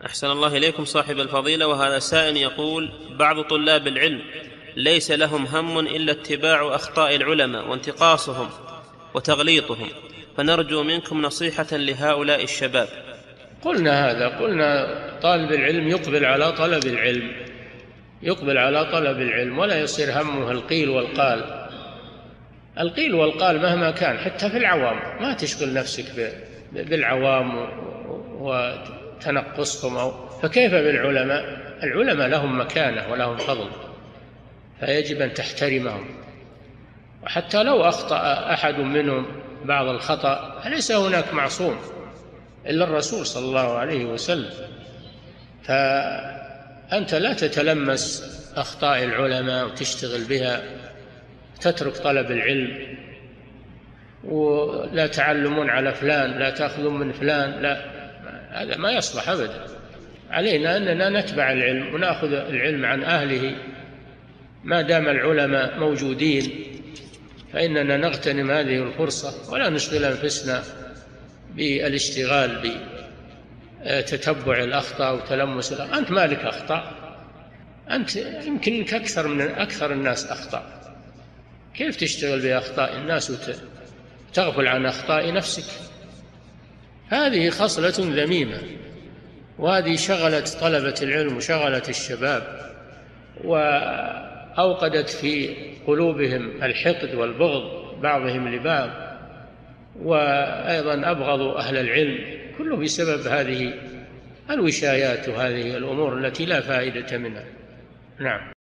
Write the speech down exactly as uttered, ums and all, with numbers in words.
أحسن الله إليكم صاحب الفضيلة. وهذا سائل يقول: بعض طلاب العلم ليس لهم هم إلا اتباع أخطاء العلماء وانتقاصهم وتغليطهم، فنرجو منكم نصيحة لهؤلاء الشباب. قلنا هذا، قلنا طالب العلم يقبل على طلب العلم، يقبل على طلب العلم ولا يصير همه القيل والقال. القيل والقال مهما كان حتى في العوام، ما تشغل نفسك بالعوام وتنقصهم أو فكيف بالعلماء؟ العلماء لهم مكانة ولهم فضل، فيجب أن تحترمهم. وحتى لو أخطأ أحد منهم بعض الخطأ ليس هناك معصوم إلا الرسول صلى الله عليه وسلم، فأنت لا تتلمس أخطاء العلماء وتشتغل بها، تترك طلب العلم ولا تعلمون على فلان، لا تأخذون من فلان، لا، هذا ما يصلح أبدا. علينا أننا نتبع العلم ونأخذ العلم عن أهله ما دام العلماء موجودين، فإننا نغتنم هذه الفرصة ولا نشغل أنفسنا بالاشتغال بتتبع الأخطاء وتلمس الأخطاء. أنت مالك أخطاء؟ أنت يمكنك أكثر من أكثر الناس أخطاء، كيف تشتغل بأخطاء الناس وتغفل عن أخطاء نفسك؟ هذه خصلة ذميمة، وهذه شغلت طلبة العلم وشغلت الشباب وأوقدت في قلوبهم الحقد والبغض بعضهم لبعض، وأيضا أبغضوا أهل العلم، كله بسبب هذه الوشايات وهذه الأمور التي لا فائدة منها. نعم.